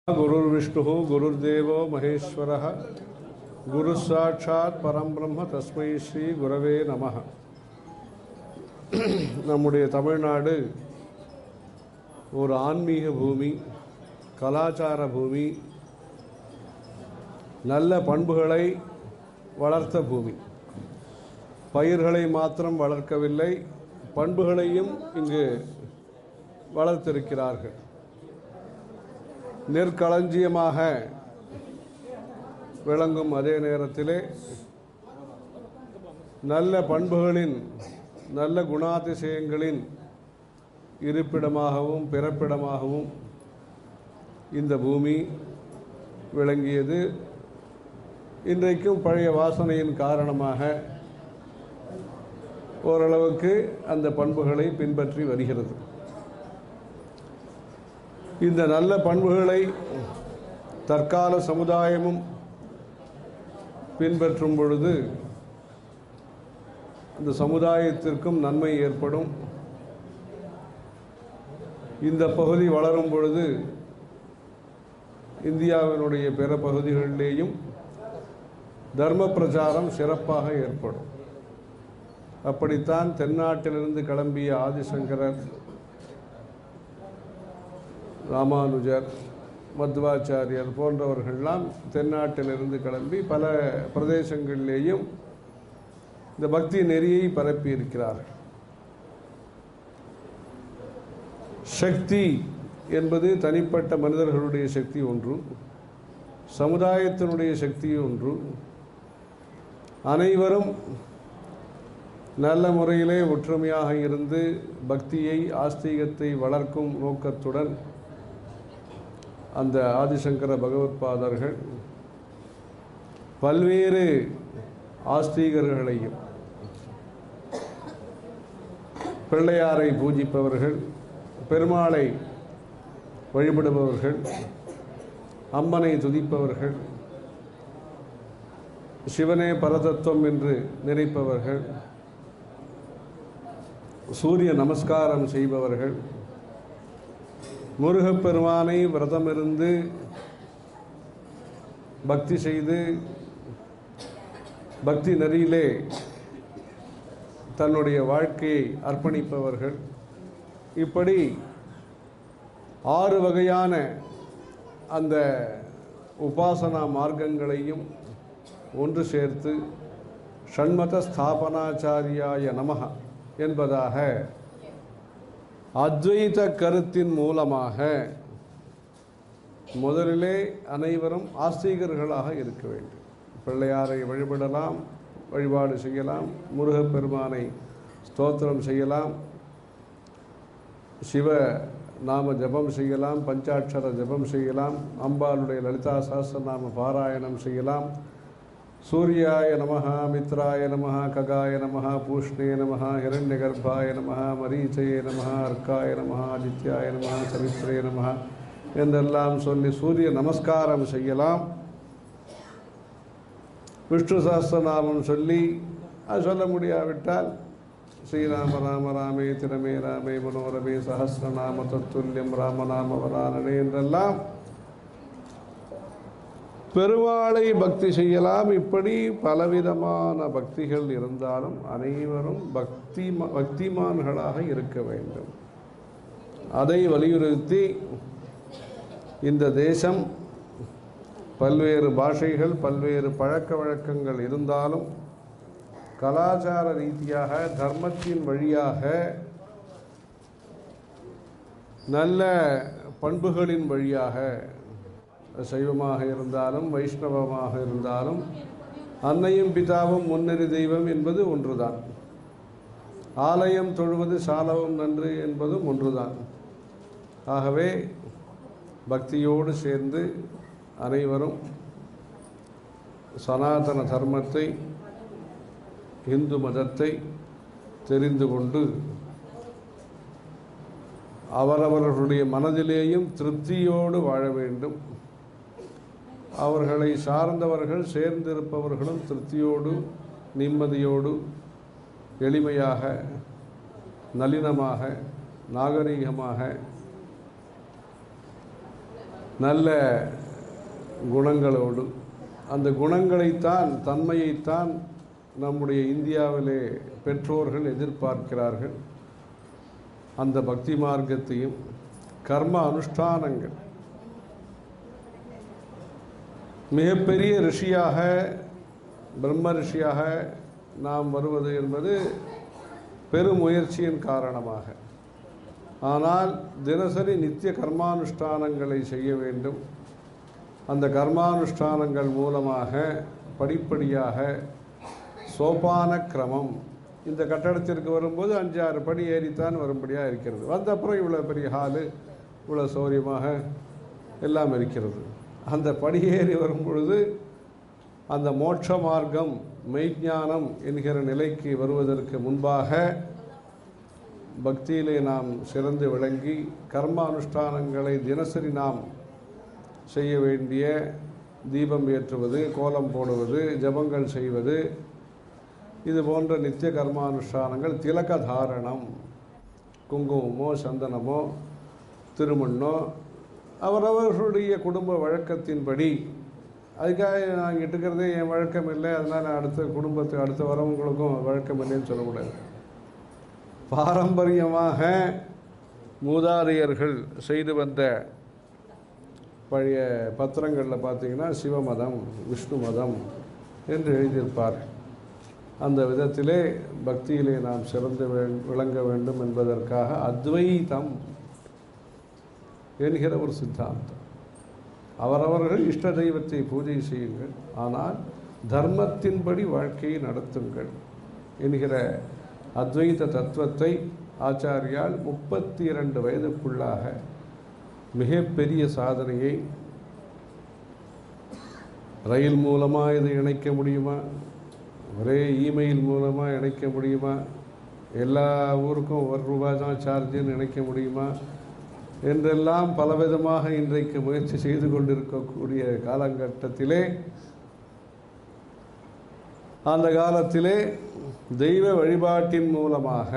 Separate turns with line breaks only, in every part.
गुरुर्विष्णुः गुरुर्देवो महेश्वरः गुरुसाक्षात् परं ब्रह्म तस्मै श्री गुरवे நமः. நம்முடைய தமிழ்நாடு ஒரு ஆன்மீக பூமி, கலாச்சார பூமி, நல்ல பண்புகளை வளர்த்த பூமி. பயிர்களை மாத்திரம் வளர்க்கவில்லை, பண்புகளையும் இங்கு வளர்த்திருக்கிறார்கள். நெற்களஞ்சியமாக விளங்கும் அதே நேரத்திலே நல்ல பண்புகளின், நல்ல குணாதிசயங்களின் இருப்பிடமாகவும் பிறப்பிடமாகவும் இந்த பூமி விளங்கியது. இன்றைக்கும் பழைய வாசனையின் காரணமாக ஓரளவுக்கு அந்த பண்புகளை பின்பற்றி வருகிறது. இந்த நல்ல பண்புகளை தற்கால சமுதாயமும் பின்பற்றும் பொழுது அந்த சமுதாயத்திற்கும் நன்மை ஏற்படும். இந்த பகுதி வளரும் பொழுது இந்தியாவினுடைய பிற பகுதிகளிலேயும் தர்ம பிரச்சாரம் சிறப்பாக ஏற்படும். அப்படித்தான் தென்னாட்டிலிருந்து கிளம்பிய ஆதிசங்கரர், ராமானுஜர், மத்வாச்சாரியர் போன்றவர்கள்லாம் தென்னாட்டிலிருந்து கிளம்பி பல பிரதேசங்களிலேயும் இந்த பக்தி நெறியை பரப்பியிருக்கிறார்கள். சக்தி என்பது தனிப்பட்ட மனிதர்களுடைய சக்தி ஒன்று, சமுதாயத்தினுடைய சக்தி ஒன்று. அனைவரும் நல்ல முறையிலே ஒற்றுமையாக இருந்து பக்தியை, ஆஸ்திகத்தை வளர்க்கும் நோக்கத்துடன் அந்த ஆதிசங்கர பகவத்பாதர்கள் பல்வேறு ஆஸ்திகர்களையும், பிள்ளையாரை பூஜிப்பவர்கள், பெருமாளை வழிபடுபவர்கள், அம்மனை துதிப்பவர்கள், சிவனே பரதத்துவம் என்று நினைப்பவர்கள், சூரிய நமஸ்காரம் செய்பவர்கள், முருகப்பெருமானை விரதமிருந்து பக்தி செய்து பக்தி நெறியிலே தன்னுடைய வாழ்க்கையை அர்ப்பணிப்பவர்கள், இப்படி 6 வகையான அந்த உபாசனா மார்க்கங்களையும் ஒன்று சேர்த்து ஷண்மத ஸ்தாபனாச்சாரியாய நமஹ என்பதாக அத்வைத கருத்தின் மூலமாக முதலிலே அனைவரும் ஆஸ்திகர்களாக இருக்க வேண்டும். பிள்ளையாரை வழிபடலாம், வழிபாடு செய்யலாம், முருகப்பெருமானை ஸ்தோத்திரம் செய்யலாம், சிவ நாம ஜபம் செய்யலாம், பஞ்சாட்சர ஜபம் செய்யலாம், அம்பாளுடைய லலிதா சஹஸ்ரநாம பாராயணம் செய்யலாம், சூர்யாய நமஹ, மித்ராய நமஹ, ககாய நமஹ, பூஷ்ணே நமஹ, ஹிரண்யகர்பாய நமஹ, மரீச்சயே நமஹ, அர்க்காய நமஹ, ஆதித்யாய நமஹ, சவித்ரே நமஹ என்றெல்லாம் சொல்லி சூரிய நமஸ்காரம் செய்யலாம். விஷ்ணு சஹஸ்ரநாமம் சொல்லி, அது சொல்ல முடியாவிட்டால் ஸ்ரீராம ராம ராமே திரமே ராமே மனோரமே சஹஸ்ரநாம தத்துல்யம் ராமநாம வரானனே என்றெல்லாம் பெருமாளை பக்தி செய்யலாம். இப்படி பலவிதமான பக்திகள் இருந்தாலும் அனைவரும் பக்திமான்களாக இருக்க வேண்டும். அதை வலியுறுத்தி இந்த தேசம் பல்வேறு பாஷைகள், பல்வேறு பழக்க வழக்கங்கள் இருந்தாலும் கலாச்சார ரீதியாக, தர்மத்தின் வழியாக, நல்ல பண்புகளின் வழியாக, சைவமாக இருந்தாலும் வைஷ்ணவமாக இருந்தாலும் அன்னையும் பிதாவும் முன்னறி தெய்வம் என்பது ஒன்றுதான். ஆலயம் தொழுவது சாலவும் நன்று என்பதும் ஒன்றுதான். ஆகவே பக்தியோடு சேர்ந்து அனைவரும் சனாதன தர்மத்தை, இந்து மதத்தை தெரிந்து கொண்டு அவரவர்களுடைய மனதிலேயும் திருப்தியோடு வாழ வேண்டும். அவர்களை சார்ந்தவர்கள், சேர்ந்திருப்பவர்களும் திருப்தியோடு, நிம்மதியோடு, எளிமையாக, நளினமாக, நாகரீகமாக நல்ல குணங்களோடு, அந்த குணங்களைத்தான், தன்மையைத்தான் நம்முடைய இந்தியாவிலே பெற்றோர்கள் எதிர்பார்க்கிறார்கள். அந்த பக்தி மார்க்கத்தையும் கர்ம அனுஷ்டானங்கள், மிகப்பெரிய ரிஷியாக, பிரம்ம ரிஷியாக நாம் வருவது என்பது பெரும் முயற்சியின் காரணமாக. ஆனால் தினசரி நித்திய கர்மானுஷ்டானங்களை செய்ய வேண்டும். அந்த கர்மானுஷ்டானங்கள் மூலமாக படிப்படியாக சோபான கிரமம், இந்த கட்டடத்திற்கு வரும்போது 5-6 படி ஏறித்தான் வரும்படியாக இருக்கிறது. வந்த அப்புறம் இவ்வளோ பெரிய ஹாலு, இவ்வளோ சௌரியமாக எல்லாம் இருக்கிறது. அந்த படியேறி வரும் பொழுது அந்த மோட்ச மார்க்கம், மெய்ஞானம் என்கிற நிலைக்கு வருவதற்கு முன்பாக பக்தியிலே நாம் சிறந்து விளங்கி கர்மானுஷ்டானங்களை தினசரி நாம் செய்ய வேண்டிய, தீபம் ஏற்றுவது, கோலம் போடுவது, ஜபங்கள் செய்வது, இது போன்ற நித்திய கர்மானுஷ்டானங்கள், திலக தாரணம், குங்குமமோ சந்தனமோ திருமண்ணோ அவரவர்களுடைய குடும்ப வழக்கத்தின்படி. அதுக்காக நான் இருக்கிறதே என் வழக்கம் இல்லை, அதனால் அடுத்த வரவங்களுக்கும் வழக்கம் இல்லைன்னு சொல்லக்கூடாது. பாரம்பரியமாக மூதாதையர்கள் செய்து வந்த பழைய பத்திரங்களில் பார்த்தீங்கன்னா சிவமதம், விஷ்ணு மதம் என்று எழுதியிருப்பார். அந்த விதத்திலே பக்தியிலே நாம் சிறந்து விளங்க வேண்டும் என்பதற்காக அத்வைதம் என்கிற ஒரு சித்தாந்தம். அவரவர்கள் இஷ்ட தெய்வத்தை பூஜை செய்யுங்கள், ஆனால் தர்மத்தின்படி வாழ்க்கையை நடத்துங்கள் என்கிற அத்வைத தத்துவத்தை ஆச்சாரியால் 32 வயதுக்குள்ளாக மிகப்பெரிய சாதனையை, ரயில் மூலமாக இதை இணைக்க முடியுமா, ஒரே இமெயில் மூலமாக இணைக்க முடியுமா, எல்லா ஊருக்கும் ₹1 தான் சார்ஜுன்னு இணைக்க முடியுமா என்றெல்லாம் பலவிதமாக இன்றைக்கு முயற்சி செய்து கொண்டிருக்கக்கூடிய காலகட்டத்திலே, அந்த காலத்திலே தெய்வ வழிபாட்டின் மூலமாக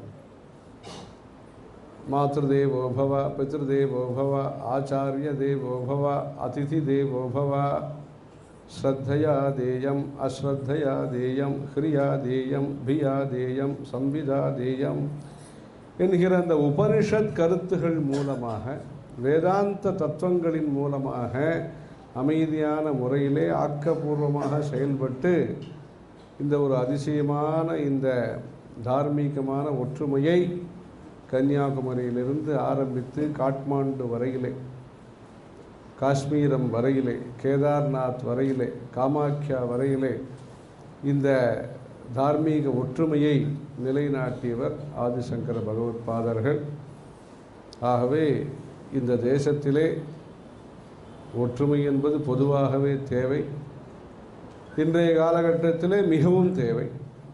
மாத்ரு தேவோபவ, பித்ரு தேவோபவ, ஆச்சாரிய தேவோபவ, அதிதி தேவோபவ, ஸ்ரத்தையா தேயம், அஸ்ரத்தையா தேயம், ஹ்ரியா தேயம், பியா தேயம், சம்விதா தேயம் என்கிற அந்த உபனிஷத் கருத்துகள் மூலமாக, வேதாந்த தத்துவங்களின் மூலமாக அமைதியான முறையிலே ஆக்கப்பூர்வமாக செயல்பட்டு இந்த ஒரு அதிசயமான, இந்த தார்மீகமான ஒற்றுமையை கன்னியாகுமரியிலிருந்து ஆரம்பித்து காட்மாண்டு வரையிலே, காஷ்மீரம் வரையிலே, கேதார்நாத் வரையிலே, காமாக்கியா வரையிலே இந்த தார்மீக ஒற்றுமையை நிலைநாட்டியவர் ஆதிசங்கர பகவத் பாதர்கள். ஆகவே இந்த தேசத்திலே ஒற்றுமை என்பது பொதுவாகவே தேவை, இன்றைய காலகட்டத்திலே மிகவும் தேவை.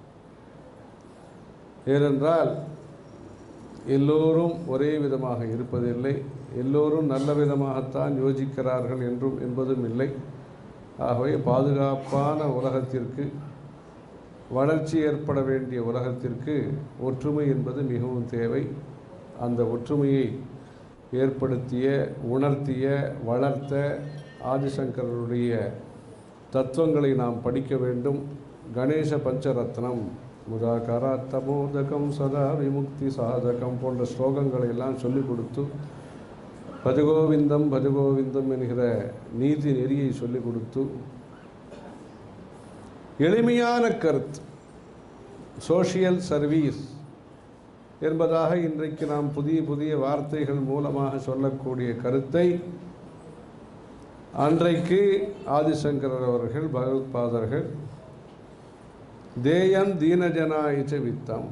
ஏனென்றால் எல்லோரும் ஒரே விதமாக இருப்பதில்லை, எல்லோரும் நல்ல விதமாகத்தான் யோசிக்கிறார்கள் என்பதும் இல்லை. ஆகவே பாதுகாப்பான உலகத்திற்கு, வளர்ச்சி ஏற்பட வேண்டிய உலகத்திற்கு ஒற்றுமை என்பது மிகவும் தேவை. அந்த ஒற்றுமையை ஏற்படுத்திய, உணர்த்திய, வளர்த்த ஆதிசங்கரருடைய தத்துவங்களை நாம் படிக்க வேண்டும். கணேச பஞ்சரத்னம், முதாகராத்தமோதகம் சதா விமுக்தி சாதகம் போன்ற ஸ்லோகங்களை எல்லாம் சொல்லிக் கொடுத்து, பஜகோவிந்தம் பஜகோவிந்தம் என்கிற நீதி நெறியை சொல்லிக் கொடுத்து, எளிமையான கருத்து, சோஷியல் சர்வீஸ் என்பதாக இன்றைக்கு நாம் புதிய புதிய வார்த்தைகள் மூலமாக சொல்லக்கூடிய கருத்தை அன்றைக்கு ஆதிசங்கரர் அவர்கள், பகவத் பாதர்கள் தேயம் தீனஜனாயிச்ச வித்தம்,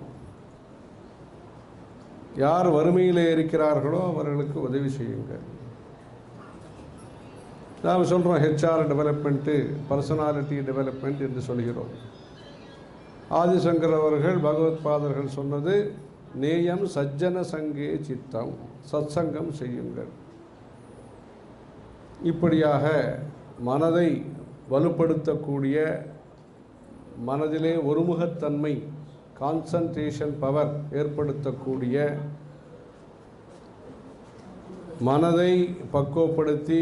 யார் வறுமையிலே இருக்கிறார்களோ அவர்களுக்கு உதவி செய்யுங்கள். நாம் சொல்கிறோம் ஹெச்ஆர் டெவலப்மெண்ட்டு, பர்சனாலிட்டி டெவலப்மெண்ட் என்று சொல்கிறோம். ஆதிசங்கர் அவர்கள், பகவத் பாதர்கள் சொன்னது நேயம் சஜ்ஜன சங்கே சித்தம், சத்சங்கம் செய்யுங்கள். இப்படியாக மனதை வலுப்படுத்தக்கூடிய, மனதிலே ஒருமுகத்தன்மை, கான்சன்ட்ரேஷன் பவர் ஏற்படுத்தக்கூடிய மனதை பக்குவப்படுத்தி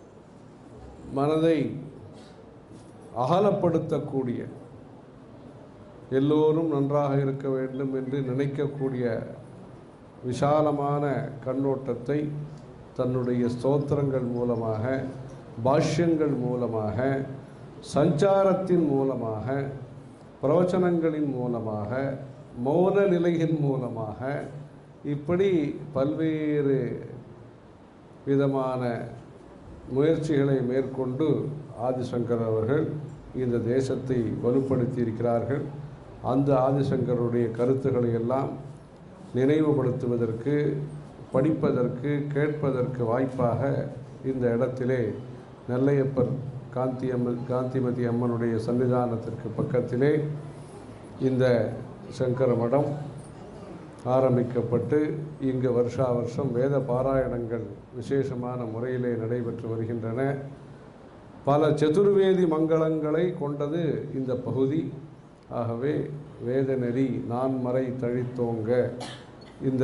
மனதை அகலப்படுத்தக்கூடிய, எல்லோரும் நன்றாக இருக்க வேண்டும் என்று நினைக்கக்கூடிய விசாலமான கண்ணோட்டத்தை தன்னுடைய ஸ்தோத்திரங்கள் மூலமாக, பாஷ்யங்கள் மூலமாக, சஞ்சாரத்தின் மூலமாக, பிரவச்சனங்களின் மூலமாக, மௌன நிலையின் மூலமாக, இப்படி பல்வேறு விதமான முயற்சிகளை மேற்கொண்டு ஆதிசங்கர் அவர்கள் இந்த தேசத்தை வலுப்படுத்தி இருக்கிறார்கள். அந்த ஆதிசங்கருடைய கருத்துக்களை எல்லாம் நினைவுபடுத்துவதற்கு, படிப்பதற்கு, கேட்பதற்கு வாய்ப்பாக இந்த இடத்திலே நெல்லையப்பர் காந்திமதி அம்மனுடைய சன்னிதானத்திற்கு பக்கத்திலே இந்த சங்கர மடம் ஆரம்பிக்கப்பட்டு இங்கு வருஷா வருஷம் வேத பாராயணங்கள் விசேஷமான முறையிலே நடைபெற்று வருகின்றன. பல சதுர்வேதி மங்களங்களை கொண்டது இந்த பகுதி. ஆகவே வேத நெறி நான்மறை தழித்தோங்க இந்த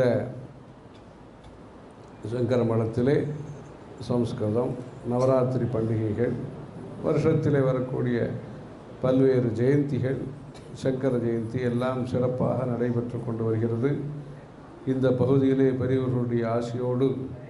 சங்கர மடத்திலே சம்ஸ்கிருதம், நவராத்திரி பண்டிகைகள், வருஷத்திலே வரக்கூடிய பல்வேறு ஜெயந்திகள், சங்கர ஜெயந்தி எல்லாம் சிறப்பாக நடைபெற்று கொண்டு வருகிறது. இந்த பகுதியிலே பெரியவர்களுடைய ஆசையோடு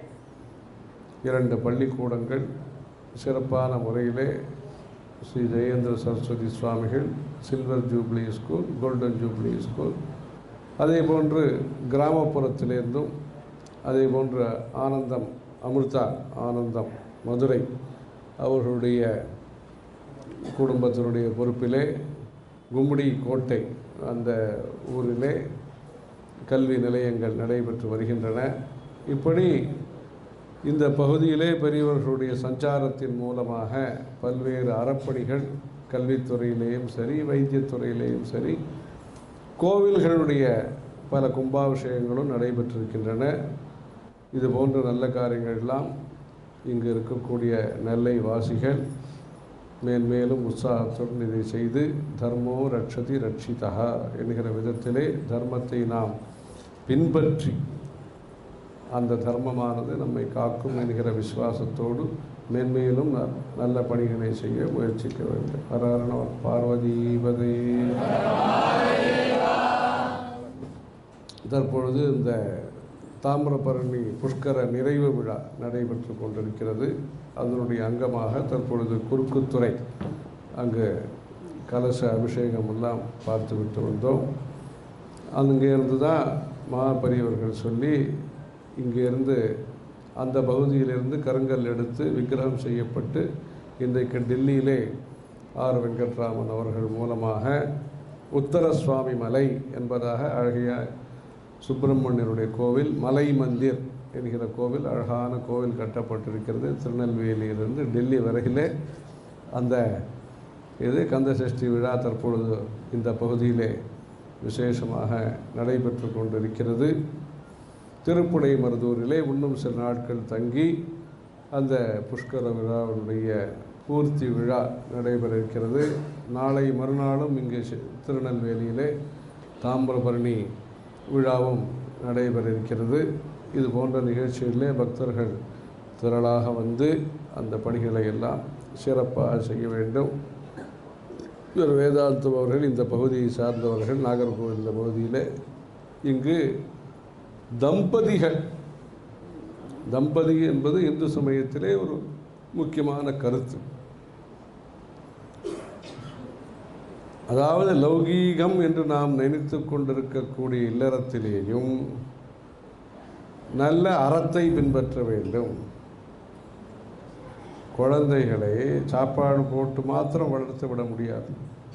2 பள்ளிக்கூடங்கள் சிறப்பான முறையிலே Sri Jayendra Saraswathi Swamigal silver jubilee school, golden jubilee school, அதே போன்று கிராமப்புறத்திலிருந்தும் அதே போன்று ஆனந்தம், அமிர்தா ஆனந்தம் மதுரை அவர்களுடைய குடும்பத்தினுடைய பொறுப்பிலே கும்முடி கோட்டை அந்த ஊரிலே கல்வி நிலையங்கள் நடைபெற்று வருகின்றன. இப்படி இந்த பகுதியிலே பெரியவர்களுடைய சஞ்சாரத்தின் மூலமாக பல்வேறு அறப்பணிகள் கல்வித்துறையிலேயும் சரி, வைத்தியத்துறையிலேயும் சரி, கோவில்களுடைய பல கும்பாபிஷேகங்களும் நடைபெற்றிருக்கின்றன. இது போன்ற நல்ல காரியங்கள் எல்லாம் இங்கு இருக்கக்கூடிய நெல்லை வாசிகள் மேன்மேலும் உற்சாகத்துடன் இதை செய்து தர்மோ ரட்சதி ரட்சிதா என்கிற விதத்திலே தர்மத்தை நாம் பின்பற்றி அந்த தர்மமானது நம்மை காக்கும் என்கிற விசுவாசத்தோடு மென்மேலும் நல்ல பணிகளை செய்ய முயற்சிக்க வேண்டும். ஹரஹர நம பார்வதீபதே. தற்பொழுது இந்த தாமிரபரணி புஷ்கர நிறைவு விழா நடைபெற்று கொண்டிருக்கிறது. அதனுடைய அங்கமாக தற்பொழுது குறுக்குத்துறை அங்கு கலச அபிஷேகம் எல்லாம் பார்த்துவிட்டு வந்தோம். அங்கேருந்து தான் மகாபெரியவர்கள் சொல்லி இங்கேருந்து அந்த பகுதியிலிருந்து கருங்கல் எடுத்து விக்கிரகம் செய்யப்பட்டு இன்றைக்கு டெல்லியிலே ஆர் வெங்கட்ராமன் அவர்கள் மூலமாக உத்தர சுவாமி மலை என்பதாக அழகிய சுப்பிரமணியருடைய கோவில், மலை மந்திர் என்கிற கோவில், அழகான கோவில் கட்டப்பட்டிருக்கிறது. திருநெல்வேலியிலிருந்து டெல்லி வரையிலே அந்த கந்த சஷ்டி விழா தற்பொழுது இந்த பகுதியிலே விசேஷமாக நடைபெற்று கொண்டிருக்கிறது. திருப்புடை மருதூரிலே இன்னும் சில நாட்கள் தங்கி அந்த புஷ்கர விழாவுடைய பூர்த்தி விழா நடைபெற இருக்கிறது. நாளை மறுநாளும் இங்கே திருநெல்வேலியிலே தாமிரபரணி விழாவும் நடைபெற இருக்கிறது. இது போன்ற நிகழ்ச்சிகளிலே பக்தர்கள் திரளாக வந்து அந்த பணிகளை எல்லாம் சிறப்பாக செய்ய வேண்டும். இவர் வேதாந்தம் அவர்கள் இந்த பகுதியை சார்ந்தவர்கள், நாகர்கோவில் இந்த பகுதியில் இங்கு தம்பதி என்பது இந்து சமயத்திலே ஒரு முக்கியமான கருத்து. அதாவது லௌகீகம் என்று நாம் நினைத்து கொண்டிருக்கக்கூடிய இல்லறத்திலேயும் நல்ல அறத்தை பின்பற்ற வேண்டும். குழந்தைகளை சாப்பாடு போட்டு மாத்திரம் வளர்த்து விட முடியாது.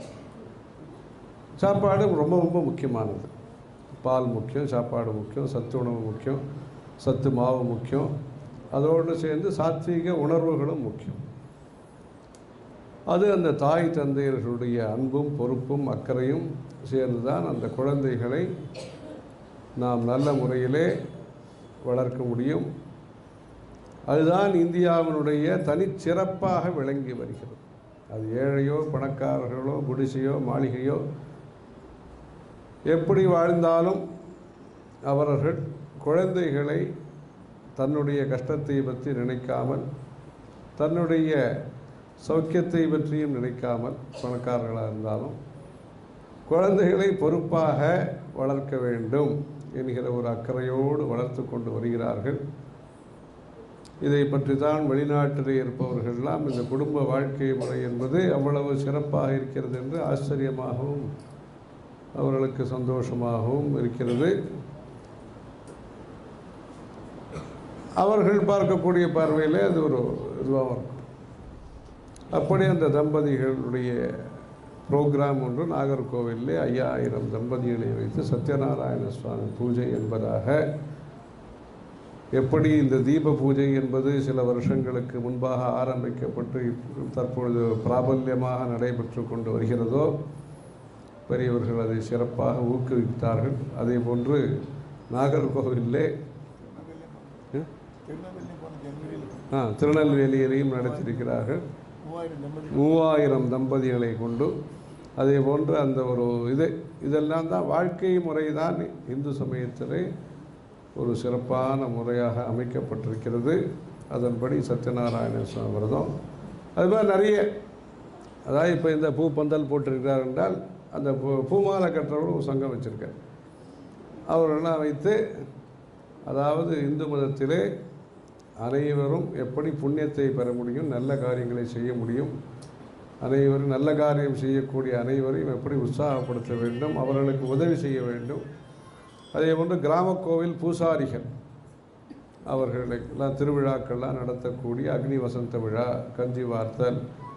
சாப்பாடு ரொம்ப ரொம்ப முக்கியமானது. பால் முக்கியம், சாப்பாடு முக்கியம், சத்து உணவு முக்கியம், சத்து மாவு முக்கியம், அதோடு சேர்ந்து சாத்வீக உணர்வுகளும் முக்கியம். அது அந்த தாய் தந்தையர்களுடைய அன்பும் பொறுப்பும் அக்கறையும் சேர்ந்து தான் அந்த குழந்தைகளை நாம் நல்ல முறையிலே வளர்க்க முடியும். அதுதான் இந்தியாவினுடைய தனிச்சிறப்பாக விளங்கி வருகிறது. அது ஏழையோ பணக்காரர்களோ குடிசையோ மாளிகையோ எப்படி வாழ்ந்தாலும் அவர்கள் குழந்தைகளை தன்னுடைய கஷ்டத்தை பற்றி நினைக்காமல், தன்னுடைய சௌக்கியத்தை பற்றியும் நினைக்காமல், பணக்காரர்களாக இருந்தாலும் குழந்தைகளை பொறுப்பாக வளர்க்க வேண்டும் என்கிற ஒரு அக்கறையோடு வளர்த்து கொண்டு வருகிறார்கள். இதை பற்றி தான் வெளிநாட்டிலே இருப்பவர்களெல்லாம் இந்த குடும்ப வாழ்க்கை முறை என்பது அவ்வளவு சிறப்பாக இருக்கிறது என்று ஆச்சரியமாகவும் அவர்களுக்கு சந்தோஷமாகவும் இருக்கிறது. அவர்கள் பார்க்கக்கூடிய பார்வையில் அது ஒரு இதுவாகவும் இருக்கும். அப்படி அந்த தம்பதிகளுடைய ப்ரோக்ராம் ஒன்று நாகர்கோவிலே 5000 தம்பதிகளை வைத்து சத்யநாராயண சுவாமி பூஜை என்பதாக, எப்படி இந்த தீப பூஜை என்பது சில வருஷங்களுக்கு முன்பாக ஆரம்பிக்கப்பட்டு தற்பொழுது பிராபல்யமாக நடைபெற்று கொண்டு வருகிறதோ, பெரியவர்கள் அதை சிறப்பாக ஊக்குவித்தார்கள். அதே போன்று நாகர்கோவிலே திருநெல்வேலியிலையும் நடத்தியிருக்கிறார்கள். 3000 தம்பதிகளை கொண்டு. அதே போன்று அந்த ஒரு இதெல்லாம் தான் வாழ்க்கை முறை தான் இந்து சமயத்திலே ஒரு சிறப்பான முறையாக அமைக்கப்பட்டிருக்கிறது. அதன்படி சத்யநாராயண சுவாமி விரதம், அதுமாதிரி நிறைய, அதாவது இப்போ இந்த பூ பந்தல் போட்டிருக்கிறார் என்றால் அந்த பூமாலை கட்டுறவர்கள் ஒரு சங்கம் வச்சுருக்கார். அவர்களெல்லாம் வைத்து, அதாவது இந்து மதத்திலே அனைவரும் எப்படி புண்ணியத்தை பெற முடியும், நல்ல காரியங்களை செய்ய முடியும், அனைவரும் நல்ல காரியம் செய்யக்கூடிய அனைவரையும் எப்படி உற்சாகப்படுத்த வேண்டும், அவர்களுக்கு உதவி செய்ய வேண்டும். அதே போன்று கிராம கோவில் பூசாரிகள் அவர்களுக்கெல்லாம் திருவிழாக்கள்லாம் நடத்தக்கூடிய அக்னி வசந்த விழா, கஞ்சி வார்த்தல்,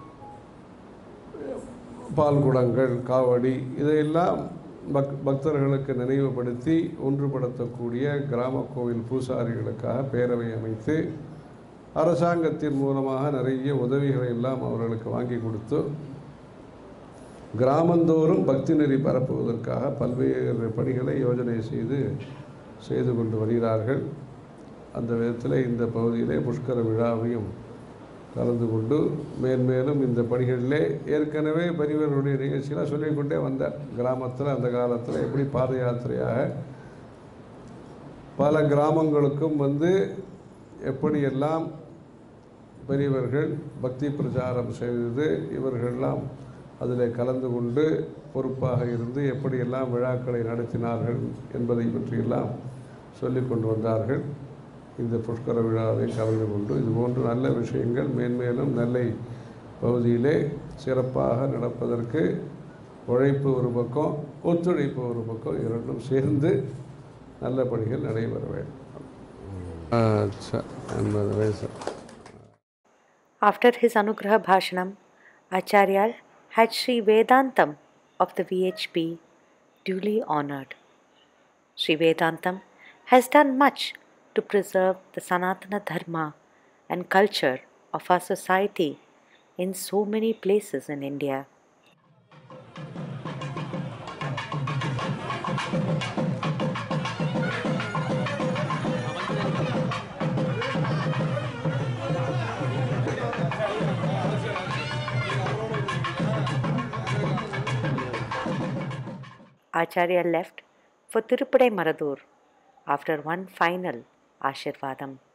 பால்குடங்கள், காவடி, இதையெல்லாம் பக்தர்களுக்கு நினைவுபடுத்தி ஒன்றுபடுத்தக்கூடிய கிராம கோவில் பூசாரிகளுக்காக பேரவை அமைத்து அரசாங்கத்தின் மூலமாக நிறைய உதவிகளை எல்லாம் அவர்களுக்கு வாங்கி கொடுத்து கிராமந்தோறும் பக்தி நெறி பரப்புவதற்காக பல்வேறு பணிகளை யோஜனை செய்து கொண்டு வருகிறார்கள். அந்த விதத்தில் இந்த பகுதியிலே புஷ்கர விழாவையும் கலந்து கொண்டு மேன்மேலும் இந்த பணிகளிலே ஏற்கனவே பெரியவர்களுடைய நிகழ்ச்சியெலாம் சொல்லிக்கொண்டே வந்தார். கிராமத்தில் அந்த காலத்தில் எப்படி பாத யாத்திரையாக பல கிராமங்களுக்கும் வந்து எப்படியெல்லாம் பெரியவர்கள் பக்தி பிரச்சாரம் செய்து இவர்களெல்லாம் அதில் கலந்து கொண்டு பொறுப்பாக இருந்து எப்படியெல்லாம் விழாக்களை நடத்தினார்கள் என்பதை பற்றியெல்லாம் சொல்லி கொண்டு வந்தார்கள். இந்த புஷ்கர விழாவை கலந்து கொண்டு இதுபோன்று நல்ல விஷயங்கள் மேன்மேலும் நெல்லை பகுதியிலே சிறப்பாக நடப்பதற்கு உழைப்பு ஒரு பக்கம், ஒத்துழைப்பு ஒரு பக்கம், இரண்டும் சேர்ந்து நல்ல பணிகள் நடைபெற வேண்டும்.
After his Anugraha bhashanam, Acharya had Sri Vedantam of the VHP duly honored. Sri Vedantam has done much to preserve the Sanatana Dharma and culture of our society in so many places in India. Acharya left for Tiruppai Maradur after one final Ashirvadam.